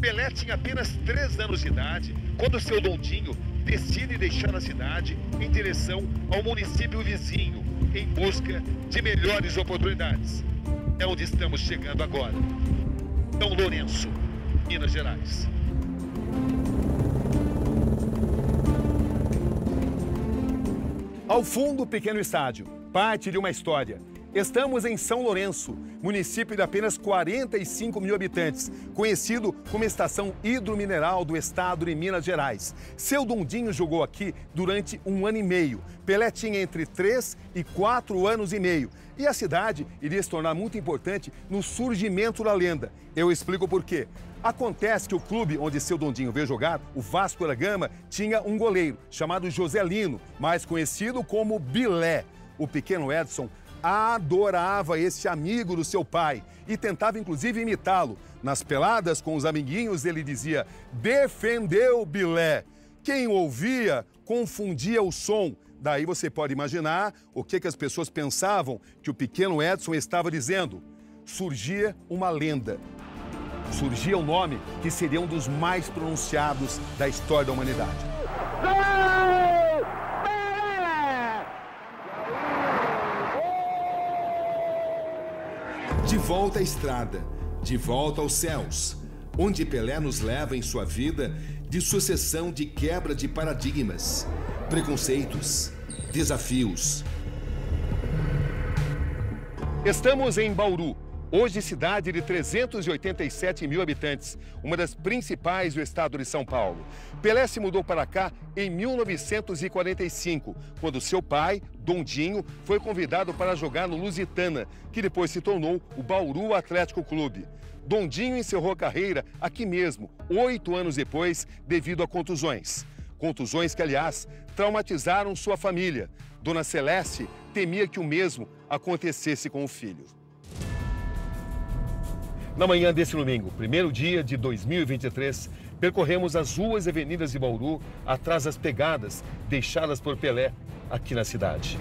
Pelé tinha apenas 3 anos de idade quando seu Dondinho decide deixar a cidade em direção ao município vizinho, em busca de melhores oportunidades. É onde estamos chegando agora. São Lourenço, Minas Gerais. Ao fundo, o pequeno estádio, parte de uma história. Estamos em São Lourenço, município de apenas 45 mil habitantes, conhecido como Estação Hidromineral do estado de Minas Gerais. Seu Dondinho jogou aqui durante 1 ano e meio. Pelé tinha entre 3 e 4 anos e meio. E a cidade iria se tornar muito importante no surgimento da lenda. Eu explico por quê. Acontece que o clube onde seu Dondinho veio jogar, o Vasco da Gama, tinha um goleiro chamado Joselino, mais conhecido como Bilé. O pequeno Edson adorava esse amigo do seu pai e tentava inclusive imitá-lo. Nas peladas com os amiguinhos ele dizia: defendeu Bilé. Quem ouvia confundia o som. Daí você pode imaginar o que as pessoas pensavam que o pequeno Edson estava dizendo. Surgia uma lenda. Surgia um nome que seria um dos mais pronunciados da história da humanidade. De volta à estrada, de volta aos céus, onde Pelé nos leva em sua vida de sucessão de quebra de paradigmas, preconceitos, desafios. Estamos em Bauru, hoje cidade de 387 mil habitantes, uma das principais do estado de São Paulo. Pelé se mudou para cá em 1945, quando seu pai, Dondinho, foi convidado para jogar no Lusitana, que depois se tornou o Bauru Atlético Clube. Dondinho encerrou a carreira aqui mesmo, 8 anos depois, devido a contusões. Contusões que, aliás, traumatizaram sua família. Dona Celeste temia que o mesmo acontecesse com o filho. Na manhã desse domingo, primeiro dia de 2023, percorremos as ruas e avenidas de Bauru atrás das pegadas deixadas por Pelé aqui na cidade.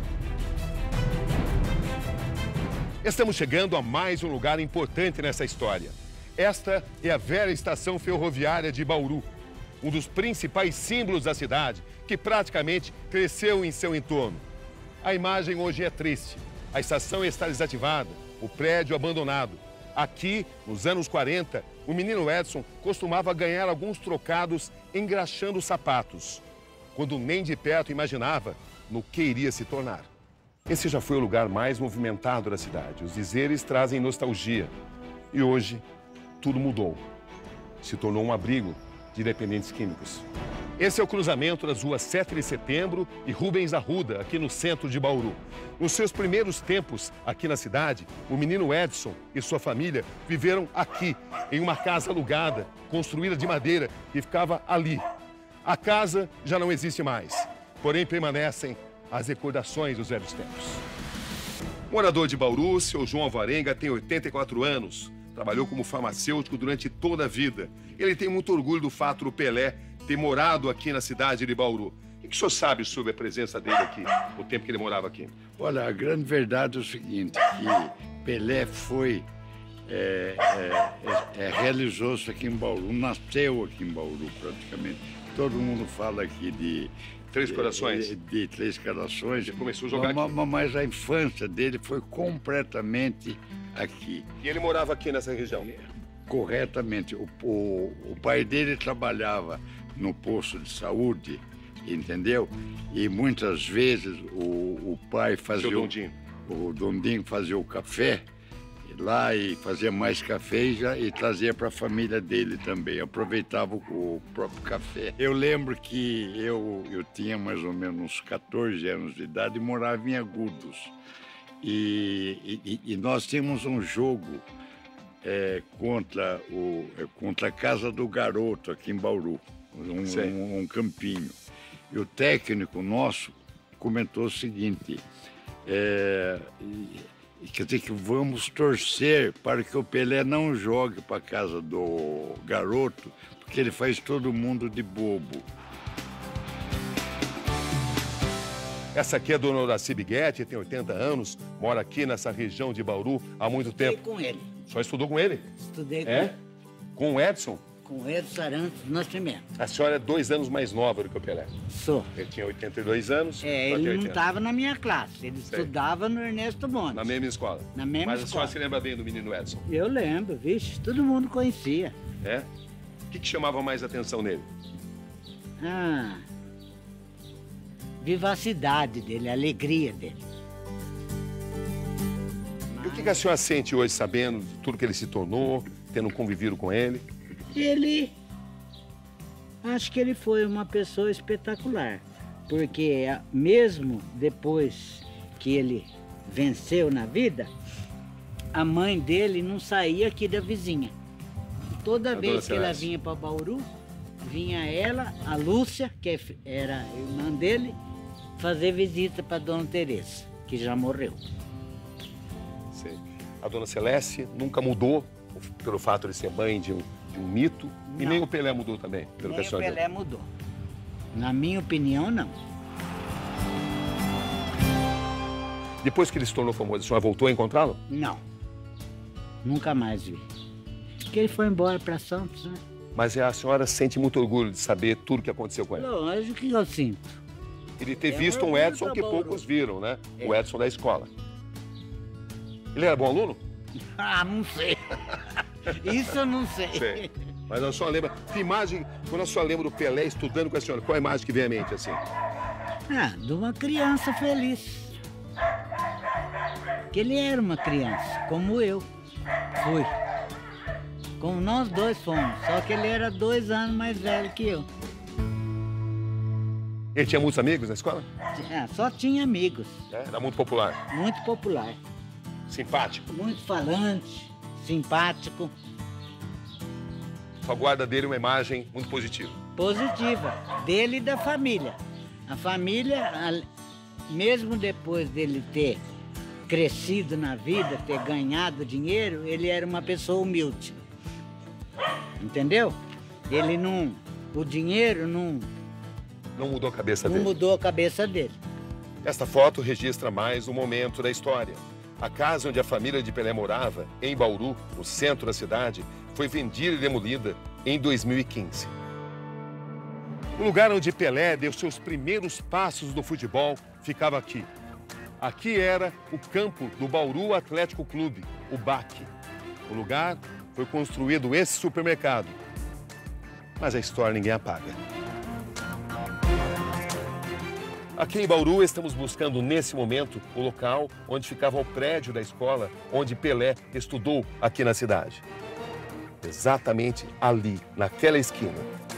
Estamos chegando a mais um lugar importante nessa história. Esta é a velha estação ferroviária de Bauru, um dos principais símbolos da cidade, que praticamente cresceu em seu entorno. A imagem hoje é triste. A estação está desativada, o prédio abandonado. Aqui, nos anos 40, o menino Edson costumava ganhar alguns trocados engraxando sapatos, quando nem de perto imaginava no que iria se tornar. Esse já foi o lugar mais movimentado da cidade. Os dizeres trazem nostalgia. E hoje, tudo mudou. Se tornou um abrigo de dependentes químicos. Esse é o cruzamento das ruas 7 de Setembro e Rubens Arruda, aqui no centro de Bauru. Nos seus primeiros tempos aqui na cidade, o menino Edson e sua família viveram aqui, em uma casa alugada, construída de madeira, que ficava ali. A casa já não existe mais, porém permanecem as recordações dos velhos tempos. Morador de Bauru, seu João Alvarenga tem 84 anos. Trabalhou como farmacêutico durante toda a vida. Ele tem muito orgulho do fato do Pelé ter morado aqui na cidade de Bauru. O que o senhor sabe sobre a presença dele aqui, o tempo que ele morava aqui? Olha, a grande verdade é o seguinte, que Pelé foi, realizou-se aqui em Bauru, nasceu aqui em Bauru praticamente. Todo mundo fala aqui de Três Corações? De Três Corações. Ele começou a jogar aqui. Mas a infância dele foi completamente aqui. E ele morava aqui nessa região? Corretamente. O pai dele trabalhava no posto de saúde, entendeu? E muitas vezes o pai fazia... O Dondinho fazia o café lá e fazia mais café e trazia para a família dele também. Aproveitava o próprio café. Eu lembro que eu tinha mais ou menos uns 14 anos de idade e morava em Agudos. E nós tínhamos um jogo contra a Casa do Garoto, aqui em Bauru, um campinho. E o técnico nosso comentou o seguinte, quer dizer que vamos torcer para que o Pelé não jogue para a Casa do Garoto, porque ele faz todo mundo de bobo. Essa aqui é a dona Horaci Biguetti, tem 80 anos, mora aqui nessa região de Bauru há muito tempo. Estudei com ele. Só estudou com ele? Estudei com É? ele. Com o Edson? Com o Edson Arantes do Nascimento. A senhora é 2 anos mais nova do que o Pelé. Sou. Ele tinha 82 anos. Ele não estava na minha classe, ele estudava no Ernesto Montes. Na mesma escola? Na mesma Mas escola. a senhora se lembra bem do menino Edson? Eu lembro, vixe, todo mundo conhecia. É? O que chamava mais atenção nele? Vivacidade dele, a alegria dele. E o que a senhora sente hoje, sabendo de tudo que ele se tornou, tendo convivido com ele? Acho que ele foi uma pessoa espetacular, porque mesmo depois que ele venceu na vida, a mãe dele não saía aqui da vizinha. Toda vez que ela vinha para Bauru, vinha ela, a Lúcia, que era irmã dele, fazer visita para Dona Teresa, que já morreu. Sei. A Dona Celeste nunca mudou pelo fato de ser mãe de um mito. Não. E nem o Pelé mudou também, pelo que a Nem o senhora Pelé mudou. Na minha opinião, não. Depois que ele se tornou famoso, a senhora voltou a encontrá-lo? Não. Nunca mais vi. Porque ele foi embora para Santos, né? Mas a senhora sente muito orgulho de saber tudo o que aconteceu com ele? Lógico que eu sinto. Ele ter É visto um orgulho Edson pra que Bauru. poucos viram, né? O Edson da escola. Ele era bom aluno? Não sei. Isso eu não sei. Sei. Mas a senhora lembra, que imagem, quando a senhora lembra do Pelé estudando com a senhora, qual a imagem que vem à mente, assim? De uma criança feliz. Que ele era uma criança, como eu fui. Como nós dois fomos, só que ele era 2 anos mais velho que eu. Ele tinha muitos amigos na escola? Só tinha amigos. Era muito popular. Muito popular. Simpático. Muito falante, simpático. Só guarda dele uma imagem muito positiva. Positiva, dele e da família. A família, mesmo depois dele ter crescido na vida, ter ganhado dinheiro, ele era uma pessoa humilde. Entendeu? Ele não... O dinheiro não mudou a cabeça dele. Não mudou a cabeça dele. Esta foto registra mais um momento da história. A casa onde a família de Pelé morava, em Bauru, no centro da cidade, foi vendida e demolida em 2015. O lugar onde Pelé deu seus primeiros passos no futebol ficava aqui. Aqui era o campo do Bauru Atlético Clube, o BAC. O lugar foi construído esse supermercado. Mas a história ninguém apaga. Aqui em Bauru, estamos buscando, nesse momento, o local onde ficava o prédio da escola onde Pelé estudou aqui na cidade. Exatamente ali, naquela esquina.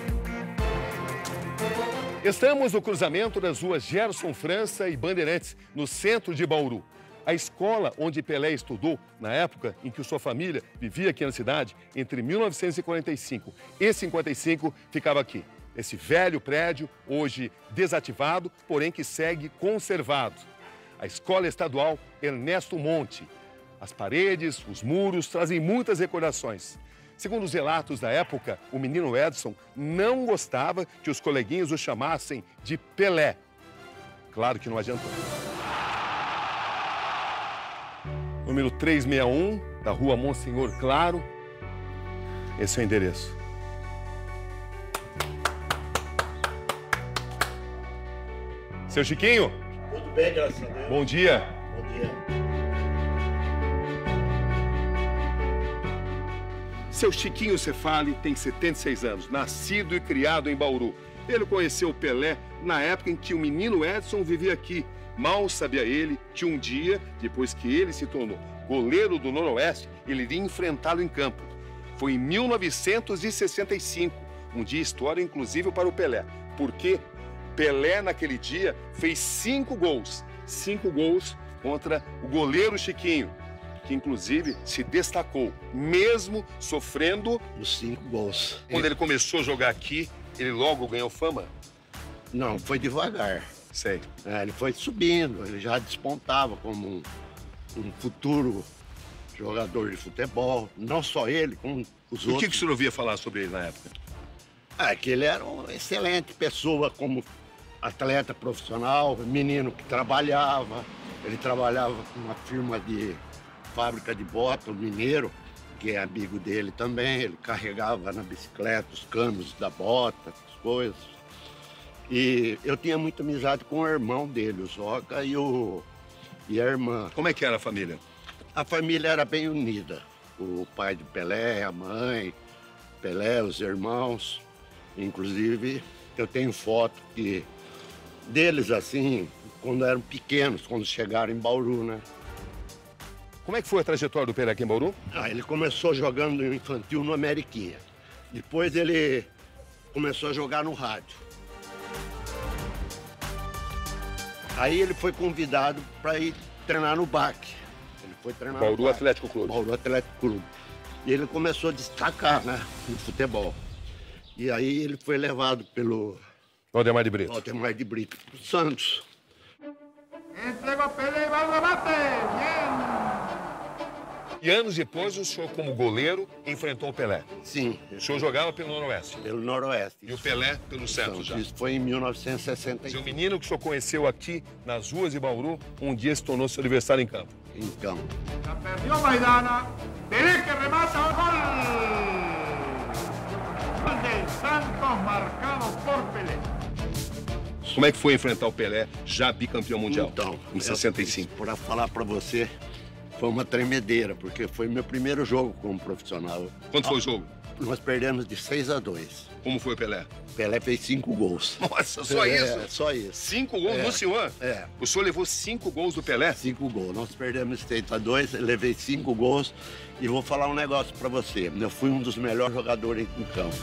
Estamos no cruzamento das ruas Gerson França e Bandeirantes, no centro de Bauru. A escola onde Pelé estudou, na época em que sua família vivia aqui na cidade, entre 1945 e 55, ficava aqui. Esse velho prédio, hoje desativado, porém que segue conservado. A Escola Estadual Ernesto Monte. As paredes, os muros trazem muitas recordações. Segundo os relatos da época, o menino Edson não gostava que os coleguinhas o chamassem de Pelé. Claro que não adiantou. Número 361, da rua Monsenhor Claro. Esse é o endereço. Seu Chiquinho? Tudo bem, graças a Deus. Bom dia. Bom dia. Seu Chiquinho Cefali tem 76 anos, nascido e criado em Bauru. Ele conheceu o Pelé na época em que o menino Edson vivia aqui. Mal sabia ele que um dia, depois que ele se tornou goleiro do Noroeste, ele iria enfrentá-lo em campo. Foi em 1965, um dia histórico inclusive para o Pelé. Porque Pelé, naquele dia, fez 5 gols. 5 gols contra o goleiro Chiquinho, que inclusive se destacou, mesmo sofrendo Os 5 gols. Quando ele começou a jogar aqui, ele logo ganhou fama? Não, foi devagar. Sei. Ele foi subindo, ele já despontava como um futuro jogador de futebol. Não só ele, como os E o outros. que o senhor ouvia falar sobre ele na época? Que ele era uma excelente pessoa como atleta profissional, menino que trabalhava. Ele trabalhava com uma firma de fábrica de bota, mineiro. fiquei amigo dele também. Ele carregava na bicicleta os canos da bota, as coisas. E eu tinha muita amizade com o irmão dele, o Zoca, e a irmã. Como é que era a família? A família era bem unida. O pai de Pelé, a mãe, Pelé, os irmãos. Inclusive, eu tenho foto deles assim, quando eram pequenos, quando chegaram em Bauru, né? Como é que foi a trajetória do Pelé aqui em Bauru? Ele começou jogando no infantil no Ameriquinha. Depois ele começou a jogar no rádio. Aí ele foi convidado para ir treinar no BAC. Ele foi treinar Bauru no BAC. Atlético Clube. Bauru Atlético Clube. E ele começou a destacar, né, no futebol. E aí ele foi levado pelo Valdemar de Brito. Valdemar de Brito pro Santos. Entregou Pelé e vai no bate. E anos depois, o senhor, como goleiro, enfrentou o Pelé. Sim. O senhor jogava pelo Noroeste. Pelo Noroeste. E o Pelé pelo Santos já. Isso foi em 1965. O menino que o senhor conheceu aqui nas ruas de Bauru, um dia se tornou seu adversário em campo. Em campo. La perdió Maidana. Pelé que remata o gol. Gol del Santos marcado por Pelé. Como é que foi enfrentar o Pelé, já bicampeão mundial? Então, em 65. Para falar para você, foi uma tremedeira, porque foi meu primeiro jogo como profissional. Quanto foi o jogo? Nós perdemos de 6-2. Como foi o Pelé? Pelé fez 5 gols. Nossa, só isso? Só isso. 5 gols no senhor? É. O senhor levou 5 gols do Pelé? 5 gols. Nós perdemos de 6-2, levei 5 gols. E vou falar um negócio para você. Eu fui um dos melhores jogadores em campo.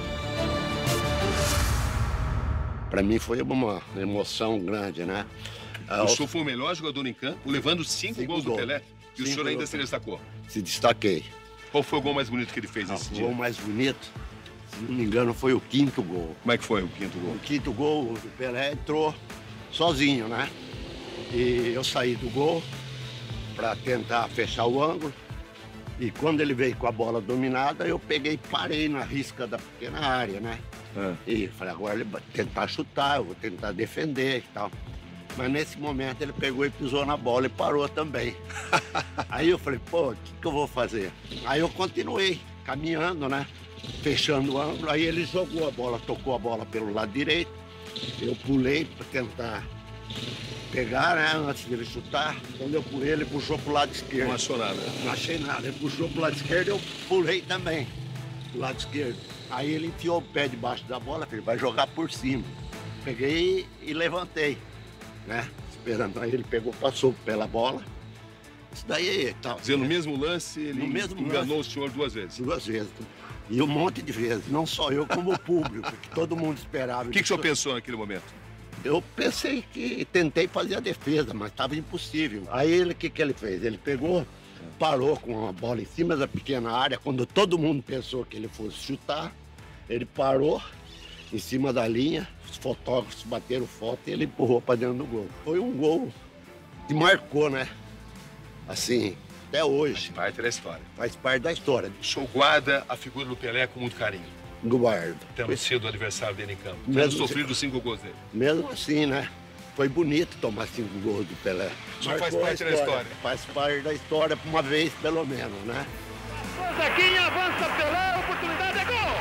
Para mim foi uma emoção grande, né? O senhor foi o melhor jogador em campo, levando 5 gols do Pelé. E o senhor ainda se destacou? Se destaquei. Qual foi o gol mais bonito que ele fez nesse O dia? gol mais bonito, se não me engano, foi o 5º gol. Como é que foi o 5º gol? O 5º gol, o Pelé entrou sozinho, né? E eu saí do gol para tentar fechar o ângulo. E quando ele veio com a bola dominada, eu peguei e parei na risca da pequena área, né? E falei, agora ele vai tentar chutar, eu vou tentar defender e tal. Mas nesse momento ele pegou e pisou na bola e parou também. Aí eu falei, pô, o que eu vou fazer? Aí eu continuei caminhando, né? Fechando o ângulo. Aí ele jogou a bola, tocou a bola pelo lado direito. Eu pulei para tentar pegar, né? Antes dele chutar. Quando eu pulei, ele puxou pro lado esquerdo. Não achou nada? Não achei nada. Ele puxou pro lado esquerdo, eu pulei também pro lado esquerdo. Aí ele enfiou o pé debaixo da bola, falei, vai jogar por cima. Peguei e levantei, né? Esperando. Aí ele pegou, passou pela bola. Isso daí tal. Dizendo, no mesmo lance, ele enganou o senhor 2 vezes. 2 vezes. E um monte de vezes. Não só eu, como o público, que todo mundo esperava. O que o senhor pensou naquele momento? Eu pensei que tentei fazer a defesa, mas estava impossível. Aí ele, o que ele fez? Ele pegou, parou com a bola em cima da pequena área, quando todo mundo pensou que ele fosse chutar. Ele parou em cima da linha, os fotógrafos bateram foto e ele empurrou para dentro do gol. Foi um gol que marcou, né? Assim, até hoje. Faz parte da história. Faz parte da história. O senhor guarda a figura do Pelé com muito carinho. Guardo. Tendo sido o adversário dele em campo. Tendo Mesmo sofrido 5 gols dele. Mesmo assim, né? Foi bonito tomar 5 gols do Pelé. O senhor faz parte da história. Faz parte da história, uma vez pelo menos, né? Zequinha avança Pelé, oportunidade é gol!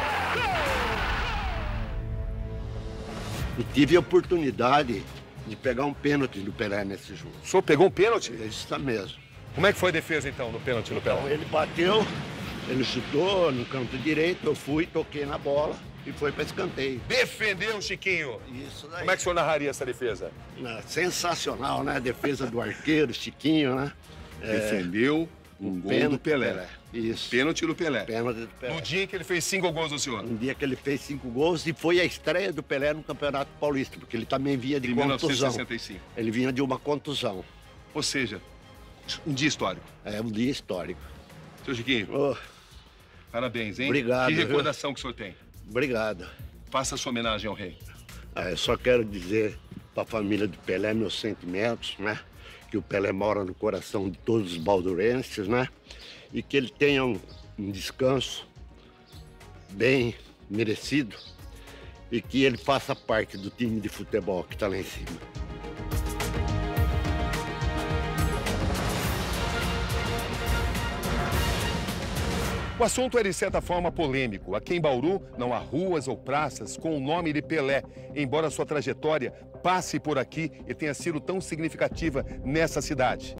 E tive a oportunidade de pegar um pênalti do Pelé nesse jogo. O senhor pegou um pênalti? É isso mesmo. Como é que foi a defesa, então, no pênalti do Pelé? Então, ele bateu, ele chutou no canto direito, eu fui, toquei na bola e foi para escanteio. Defendeu, Chiquinho! Isso daí. Como é que o senhor narraria essa defesa? Sensacional, né? A defesa do arqueiro, Chiquinho, né? Defendeu um gol do Pelé. Isso. Pênalti do Pelé. Pênalti do Pelé. No dia que ele fez 5 gols no senhor. Um dia que ele fez 5 gols e foi a estreia do Pelé no Campeonato Paulista, porque ele também vinha de Em contusão. 1965. Ele vinha de uma contusão. Ou seja, um dia histórico. É um dia histórico. Seu Chiquinho, Oh, parabéns, hein? Obrigado, Que viu? recordação que o senhor tem. obrigado. Faça a sua homenagem ao rei. Eu só quero dizer para a família do Pelé meus sentimentos, né? Que o Pelé mora no coração de todos os baldurenses, né? E que ele tenha um descanso bem merecido e que ele faça parte do time de futebol que está lá em cima. O assunto é, de certa forma, polêmico. Aqui em Bauru não há ruas ou praças com o nome de Pelé, embora sua trajetória passe por aqui e tenha sido tão significativa nessa cidade.